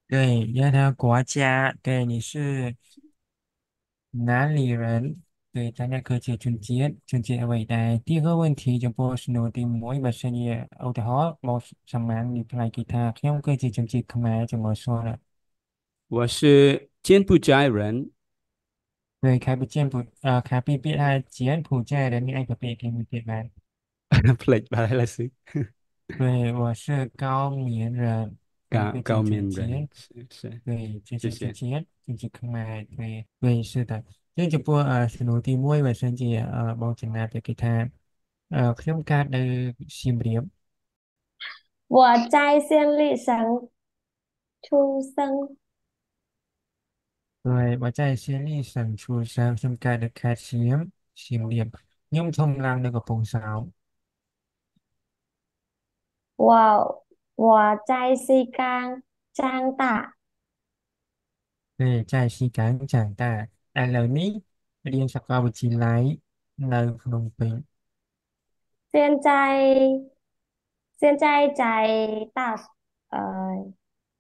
对，你的国家，对，你是哪里人？对，大家可以总结为在第二个问题就不是诺的mỗi bác sĩ ở đó một sắm mang đi lại kita không có gì tổng kết không ai cho ngồi số了。 我是柬埔寨人。 对，开不见不开必必他柬埔寨的你爱个别给你点吧。 ผลิตอะไรละสิ对，我是高棉人，对，可以高面人总结。 是， 对，进行总谢谢。 结，进行看卖，对，对，是的。这就播สนุดีมวยวันเสาร์บอกจังนะเดี๋ยวกีตาร์เครื่องการในซิมเรียม我在县立省出生， ด้วยว่าใจเซียรี่สังชูสามเครื่องการในแคดเซียมซิมเรียมย่อมทำงานในกระโปรงสาว我在西港长大， ด้วยใจสีการจางตาแต่เหล่านี้เรียนสักการวิทยาลัยในพนมเปญ现在在呃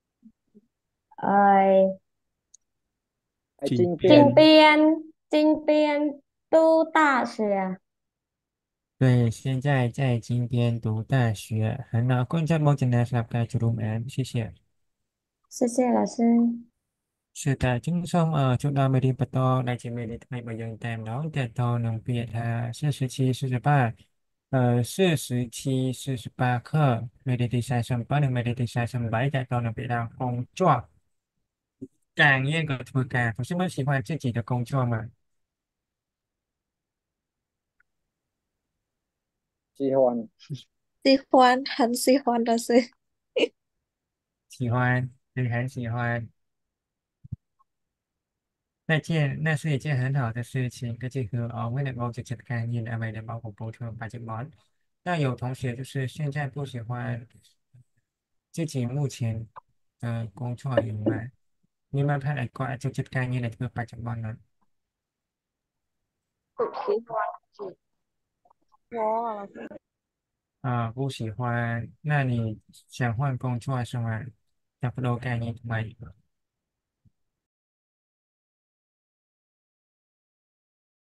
呃金金边边读大学， 对，现在在金边读大学，很好，คุณจะบอกจังนะสำหรับการจุดมาน谢谢。 谢谢老师。 是的，经常就到美丽不多，来自美丽台北用带脑带到能毕业他47、48，47、48课，美丽第三上班的美丽第三上班带到能别到工作，干一个图干，不是蛮喜欢自己的工作吗？ 喜欢。 喜欢，很喜欢的是， 喜欢，也很喜欢。那是一件很好的事情，ก็คือไม่ได้บอกจะจัดการเงินอะไรในบอกผมพูดถึงปัจจุบัน但有同学就是现在不喜欢自己目前工作อยู่ไหมมีมาผ่านก็อาจจะจัดการเงินในปัจจุบันนั้น不喜欢我老师不喜欢那你想换工作是吗อยากไปดูการเงินทำไม